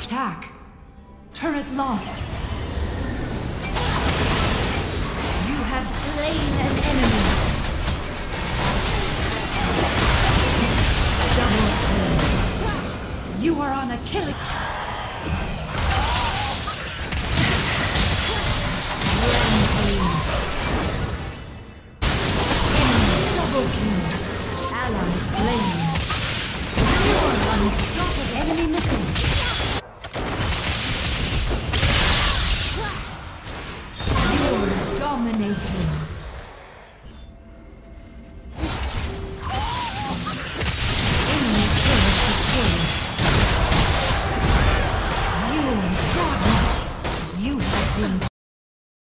attack. Turret lost. You have slain an enemy. Double kill. You are on a killing. Double kill. Ally slain. You are unstoppable. Enemy missing. You're dominating.